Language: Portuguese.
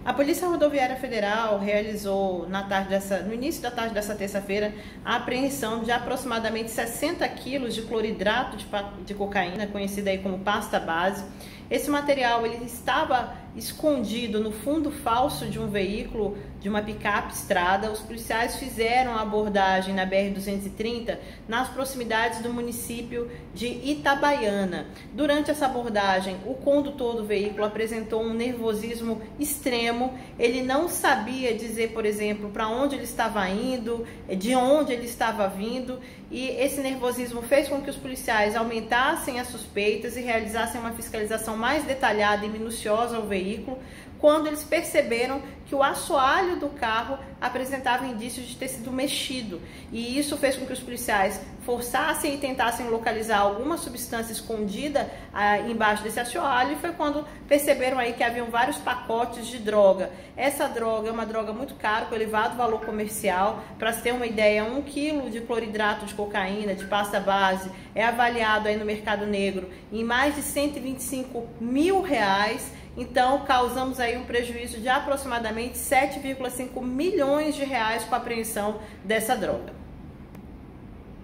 A Polícia Rodoviária Federal realizou no início da tarde dessa terça-feira a apreensão de aproximadamente 60 quilos de cloridrato de cocaína, conhecida aí como pasta base. Esse material ele estava escondido no fundo falso de um veículo, de uma picape estrada. Os policiais fizeram a abordagem na BR-230 nas proximidades do município de Itabaiana. Durante essa abordagem, o condutor do veículo apresentou um nervosismo extremo. Ele não sabia dizer, por exemplo, para onde ele estava indo, de onde ele estava vindo, e esse nervosismo fez com que os policiais aumentassem as suspeitas e realizassem uma fiscalização mais detalhada e minuciosa ao veículo, quando eles perceberam que o assoalho do carro apresentava indícios de ter sido mexido, e isso fez com que os policiais forçassem e tentassem localizar alguma substância escondida embaixo desse assoalho, e foi quando perceberam aí que haviam vários pacotes de droga. Essa droga é uma droga muito cara, com elevado valor comercial. Para se ter uma ideia, 1 quilo de cloridrato de cocaína, de pasta base, é avaliado aí no mercado negro em mais de R$125 mil. Então, causamos aí um prejuízo de aproximadamente R$7,5 milhões com a apreensão dessa droga.